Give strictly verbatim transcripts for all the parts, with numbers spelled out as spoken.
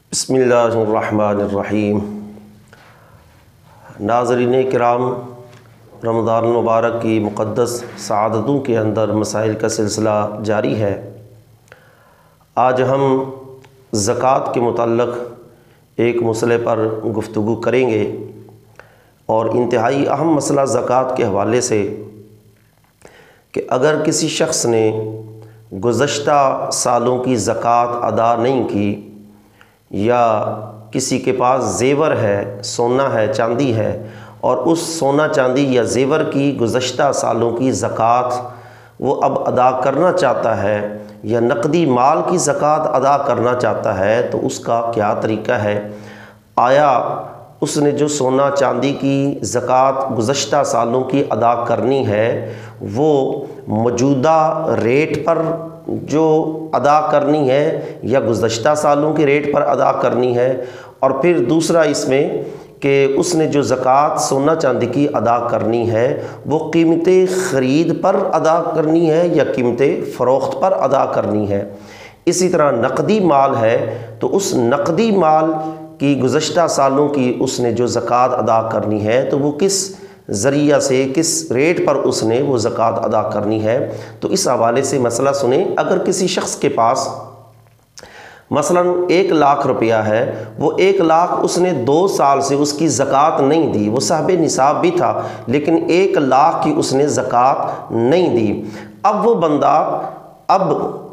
بسم اللہ الرحمن الرحیم۔ ناظرین کرام، رمضان المبارک کی مقدس سعادتوں کے اندر مسائل کا سلسلہ جاری ہے۔ آج ہم زکوٰۃ کے متعلق ایک مسئلے پر گفتگو کریں گے، اور انتہائی اہم مسئلہ زکوٰۃ کے حوالے سے کہ اگر کسی شخص نے گزشتہ سالوں کی زکوٰۃ ادا نہیں کی، یا کسی کے پاس زیور ہے، سونا ہے، چاندی ہے، اور اس سونا چاندی یا زیور کی گزشتہ سالوں کی زکوٰۃ وہ اب ادا کرنا چاہتا ہے، یا نقدی مال کی زکوٰۃ ادا کرنا چاہتا ہے، تو اس کا کیا طریقہ ہے؟ آیا اس نے جو سونا چاندی کی زکوٰۃ گزشتہ سالوں کی ادا کرنی ہے وہ موجودہ ریٹ پر جو ادا کرنی ہے، یا گزشتہ سالوں کے ریٹ پر ادا کرنی ہے؟ اور پھر دوسرا اس میں کہ اس نے جو زکوٰۃ سونا چاندی کی ادا کرنی ہے وہ قیمت خرید پر ادا کرنی ہے یا قیمت فروخت پر ادا کرنی ہے؟ اسی طرح نقدی مال ہے تو اس نقدی مال کی گزشتہ سالوں کی اس نے جو زکوٰۃ ادا کرنی ہے تو وہ کس ذریعہ سے، کس ریٹ پر اس نے وہ زکوٰۃ ادا کرنی ہے؟ تو اس حوالے سے مسئلہ سنیں۔ اگر کسی شخص کے پاس مثلا ایک لاکھ روپیہ ہے، وہ ایک لاکھ اس نے دو سال سے اس کی زکوٰۃ نہیں دی، وہ صاحب نصاب بھی تھا لیکن ایک لاکھ کی اس نے زکوٰۃ نہیں دی، اب وہ بندہ اب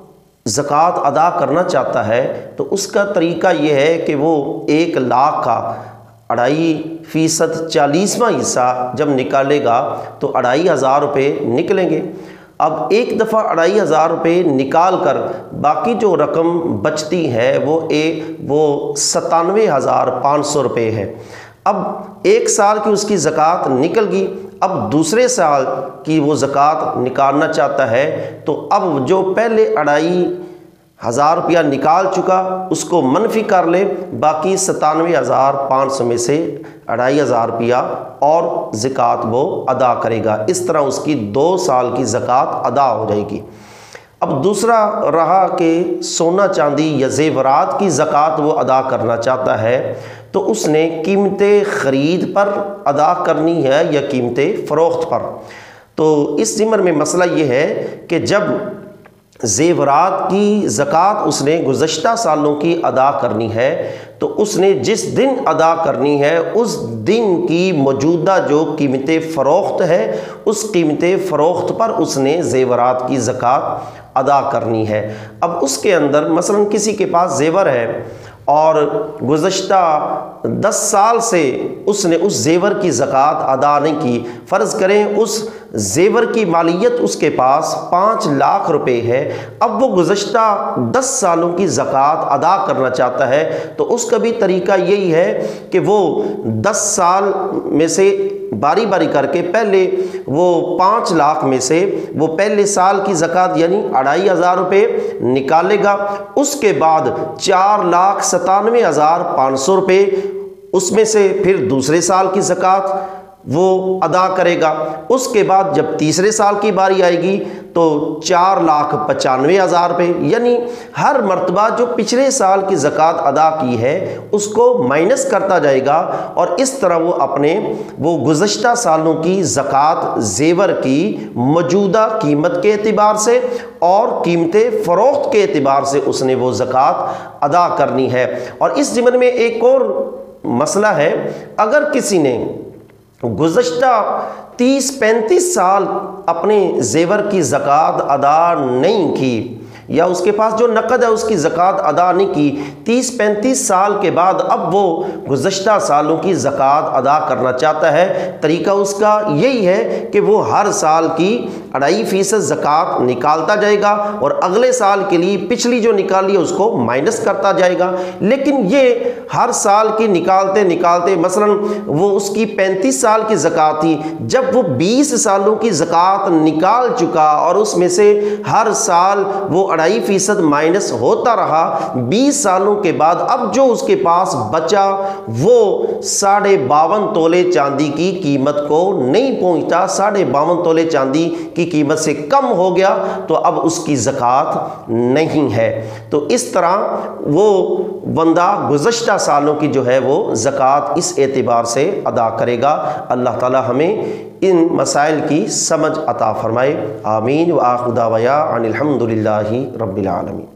زکوٰۃ ادا کرنا چاہتا ہے، تو اس کا طریقہ یہ ہے کہ وہ ایک لاکھ کا اڑائی فیصد چالیسواں حصہ جب نکالے گا تو اڑائی ہزار روپے نکلیں گے۔ اب ایک دفعہ اڑائی ہزار روپے نکال کر باقی جو رقم بچتی ہے وہ ایک وہ ستانوے ہزار پانچ سو روپے ہے۔ اب ایک سال کی اس کی زکوٰۃ نکل گئی، اب دوسرے سال کی وہ زکوٰۃ نکالنا چاہتا ہے، تو اب جو پہلے اڑائی ہزار روپیہ نکال چکا اس کو منفی کر لے، باقی ستانوے ہزار پانچ سو میں سے اڑائی ہزار روپیہ اور زکوٰۃ وہ ادا کرے گا۔ اس طرح اس کی دو سال کی زکوٰۃ ادا ہو جائے گی۔ اب دوسرا رہا کہ سونا چاندی یا زیورات کی زکوٰۃ وہ ادا کرنا چاہتا ہے، تو اس نے قیمت خرید پر ادا کرنی ہے یا قیمت فروخت پر؟ تو اس ضمن میں مسئلہ یہ ہے کہ جب زیورات کی زکوٰۃ اس نے گزشتہ سالوں کی ادا کرنی ہے تو اس نے جس دن ادا کرنی ہے اس دن کی موجودہ جو قیمت فروخت ہے اس قیمت فروخت پر اس نے زیورات کی زکوٰۃ ادا کرنی ہے۔ اب اس کے اندر مثلا کسی کے پاس زیور ہے اور گزشتہ دس سال سے اس نے اس زیور کی زکوٰۃ ادا نہیں کی، فرض کریں اس زیور کی مالیت اس کے پاس پانچ لاکھ روپے ہے، اب وہ گزشتہ دس سالوں کی زکوٰۃ ادا کرنا چاہتا ہے، تو اس کا بھی طریقہ یہی ہے کہ وہ دس سال میں سے باری باری کر کے پہلے وہ پانچ لاکھ میں سے وہ پہلے سال کی زکوٰۃ یعنی اڑائی ہزار روپے نکالے گا، اس کے بعد چار لاکھ ستانوے ہزار پانچ سو روپے اس میں سے پھر دوسرے سال کی زکوٰۃ وہ ادا کرے گا۔ اس کے بعد جب تیسرے سال کی باری آئے گی تو چار لاکھ پچانوے ہزار روپے، یعنی ہر مرتبہ جو پچھلے سال کی زکوٰۃ ادا کی ہے اس کو مائنس کرتا جائے گا، اور اس طرح وہ اپنے وہ گزشتہ سالوں کی زکوٰۃ زیور کی موجودہ قیمت کے اعتبار سے اور قیمت فروخت کے اعتبار سے اس نے وہ زکوٰۃ ادا کرنی ہے۔ اور اس ضمن میں ایک اور مسئلہ ہے، اگر کسی نے گزشتہ تیس پینتیس سال اپنے زیور کی زکوٰۃ ادا نہیں کی، یا اس کے پاس جو نقد ہے اس کی زکوٰۃ ادا نہیں کی، تیس پینتیس سال کے بعد اب وہ گزشتہ سالوں کی زکوٰۃ ادا کرنا چاہتا ہے، طریقہ اس کا یہی ہے کہ وہ ہر سال کی اڑائی فیصد زکوٰۃ نکالتا جائے گا اور اگلے سال کے لیے پچھلی جو نکالی ہے اس کو مائنس کرتا جائے گا۔ لیکن یہ ہر سال کی نکالتے نکالتے مثلا وہ اس کی پینتیس سال کی زکوٰۃ تھی، جب وہ بیس سالوں کی زکوٰۃ نکال چکا اور اس میں سے ہر سال وہ اڑائی فیصد مائنس ہوتا رہا، بیس سالوں کے بعد اب جو اس کے پاس بچا وہ ساڑھے باون تولے چاندی کی قیمت کو نہیں پہنچتا، ساڑھے باون تولے چاندی کی قیمت سے کم ہو گیا، تو اب اس کی زکوٰۃ نہیں ہے۔ تو اس طرح وہ بندہ گزشتہ سالوں کی جو ہے وہ زکوٰۃ اس اعتبار سے ادا کرے گا۔ اللہ تعالی ہمیں ان مسائل کی سمجھ عطا فرمائے، آمین۔ وآخر دعوانا ان الحمد للہ رب العالمین۔